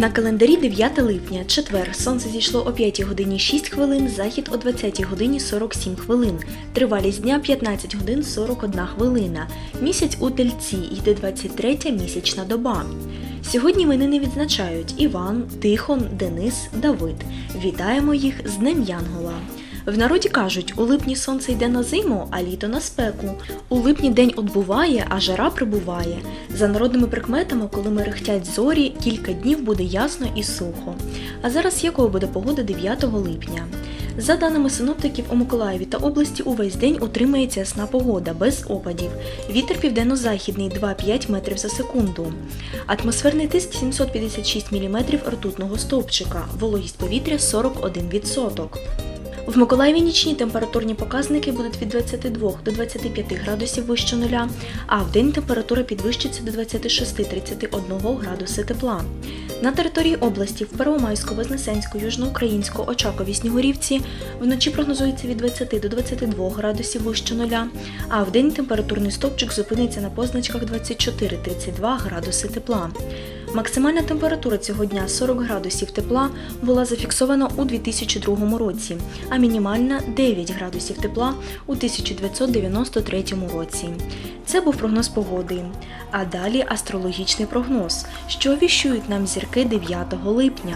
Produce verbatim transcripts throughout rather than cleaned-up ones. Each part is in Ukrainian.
На календарі дев'яте липня, четвер, сонце зійшло о п'ятій годині шість хвилин, захід о двадцятій годині сорок сім хвилин, тривалість дня п'ятнадцять годин сорок одна хвилина, місяць у Тельці, йде двадцять третя місячна доба. Сьогодні іменини відзначають Іван, Тихон, Денис, Давид. Вітаємо їх з Днем Янгола. В народі кажуть, у липні сонце йде на зиму, а літо на спеку. У липні день отбуває, а жара прибуває. За народними прикметами, коли мерехтять зорі, кілька днів буде ясно і сухо. А зараз якою буде погода дев'ятого липня? За даними синоптиків, у Миколаєві та області увесь день утримається ясна погода, без опадів. Вітер південно-західний два-п'ять метрів за секунду. Атмосферний тиск сімсот п'ятдесят шість міліметрів ртутного стовпчика, вологість повітря сорок один відсоток. В Миколаєві нічні температурні показники будуть від двадцяти двох до двадцяти п'яти градусів вище нуля, а вдень температура підвищиться до двадцяти шести - тридцяти одного градуси тепла. На території області в Первомайську, Вознесенську, Южноукраїнську, Очакові, Снігурівці вночі прогнозується від двадцяти до двадцяти двох градусів вище нуля, а вдень температурний стовпчик зупиниться на позначках двадцять чотири - тридцять два градуси тепла. Максимальна температура цього дня сорок градусів тепла була зафіксована у дві тисячі другому році, а мінімальна дев'ять градусів тепла у тисяча дев'ятсот дев'яносто третьому році. Це був прогноз погоди. А далі астрологічний прогноз, що віщують нам зірки дев'ятого липня.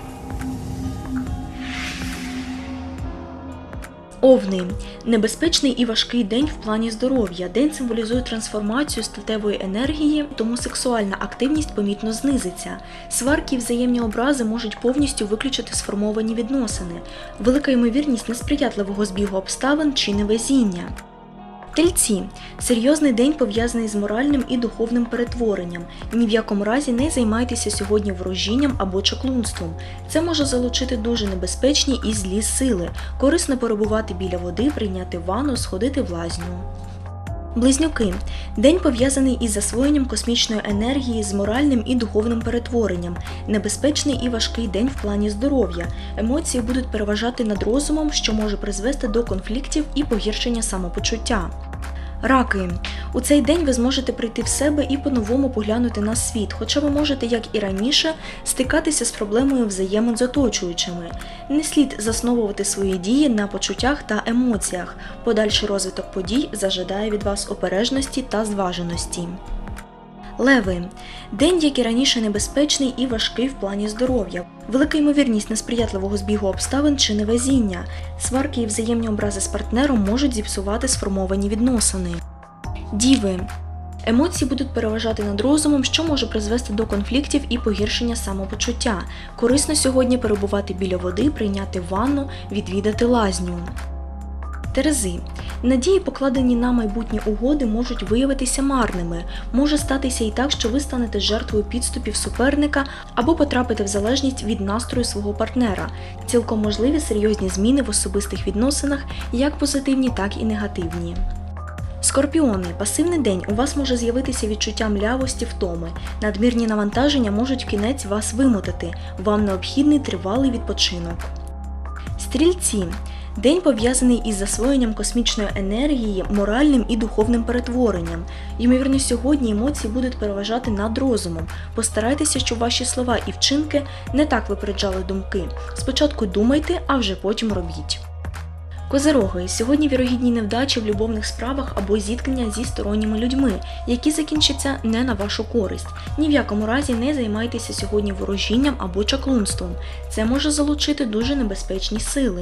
Овни. Небезпечний і важкий день в плані здоров'я. День символізує трансформацію статевої енергії, тому сексуальна активність помітно знизиться. Сварки і взаємні образи можуть повністю виключити сформовані відносини. Велика ймовірність несприятливого збігу обставин чи невезіння. Тельці. Серйозний день пов'язаний з моральним і духовним перетворенням. Ні в якому разі не займайтеся сьогодні ворожінням або чаклунством. Це може залучити дуже небезпечні і злі сили. Корисно перебувати біля води, прийняти ванну, сходити в лазню. Близнюки. День пов'язаний із засвоєнням космічної енергії, з моральним і духовним перетворенням. Небезпечний і важкий день в плані здоров'я. Емоції будуть переважати над розумом, що може призвести до конфліктів і погіршення самопочуття. Раки. У цей день ви зможете прийти в себе і по-новому поглянути на світ, хоча ви можете, як і раніше, стикатися з проблемою взаємин з оточуючими. Не слід засновувати свої дії на почуттях та емоціях. Подальший розвиток подій зажадає від вас обережності та зваженості. Леви. День, як і раніше, небезпечний і важкий в плані здоров'я. Велика ймовірність несприятливого збігу обставин чи невезіння. Сварки і взаємні образи з партнером можуть зіпсувати сформовані відносини. Діви. Емоції будуть переважати над розумом, що може призвести до конфліктів і погіршення самопочуття. Корисно сьогодні перебувати біля води, прийняти ванну, відвідати лазню. Терези. Надії, покладені на майбутні угоди, можуть виявитися марними. Може статися і так, що ви станете жертвою підступів суперника або потрапите в залежність від настрою свого партнера. Цілком можливі серйозні зміни в особистих відносинах, як позитивні, так і негативні. Скорпіони. Пасивний день. У вас може з'явитися відчуття млявості, втоми. Надмірні навантаження можуть в кінець вас вимотати. Вам необхідний тривалий відпочинок. Стрільці. День пов'язаний із засвоєнням космічної енергії, моральним і духовним перетворенням. Ймовірно, сьогодні емоції будуть переважати над розумом. Постарайтеся, щоб ваші слова і вчинки не так випереджали думки. Спочатку думайте, а вже потім робіть. Козироги. Сьогодні вірогідні невдачі в любовних справах або зіткнення зі сторонніми людьми, які закінчаться не на вашу користь. Ні в якому разі не займайтеся сьогодні ворожінням або чаклунством. Це може залучити дуже небезпечні сили.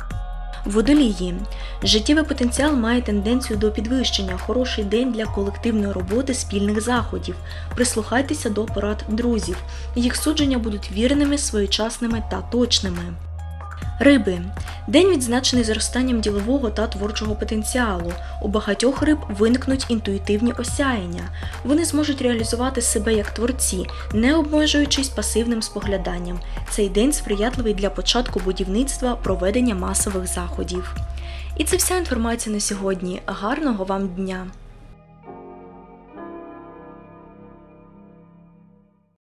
Водолії. Життєвий потенціал має тенденцію до підвищення. Хороший день для колективної роботи, спільних заходів. Прислухайтеся до порад друзів. Їх судження будуть вірними, своєчасними та точними. Риби. День відзначений зростанням ділового та творчого потенціалу. У багатьох риб виникнуть інтуїтивні осяяння. Вони зможуть реалізувати себе як творці, не обмежуючись пасивним спогляданням. Цей день сприятливий для початку будівництва, проведення масових заходів. І це вся інформація на сьогодні. Гарного вам дня!